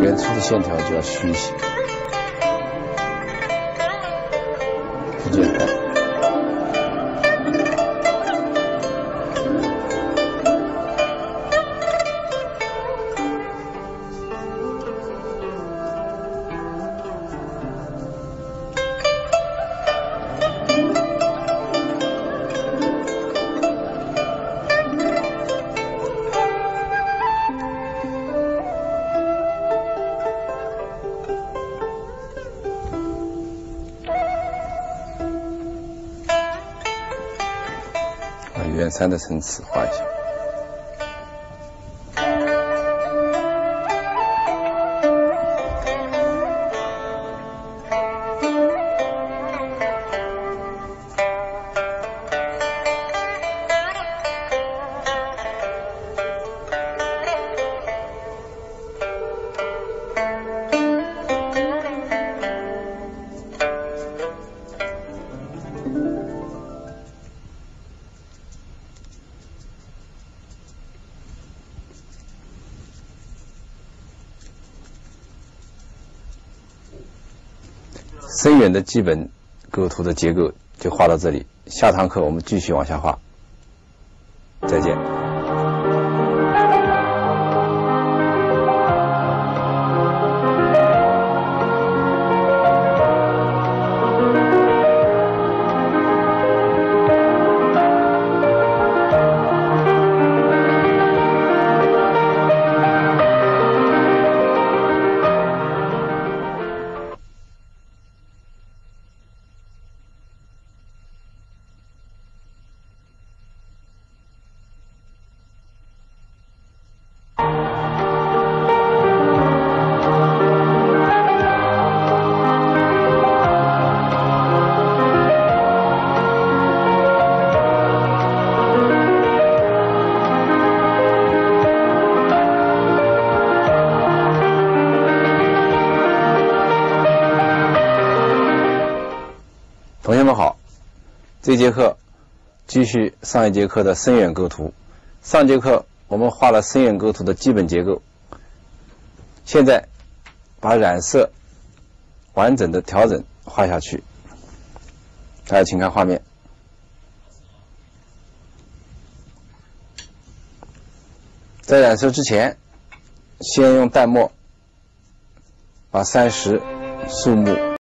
远处的线条就要虚一些，不简单。圆山的层次画一下。深远的基本构图的结构就画到这里，下堂课我们继续往下画。再见。同学们好，这节课继续上一节课的深远构图。上节课我们画了深远构图的基本结构，现在把染色完整的调整画下去。大家请看画面。在染色之前，先用淡墨把山石、树木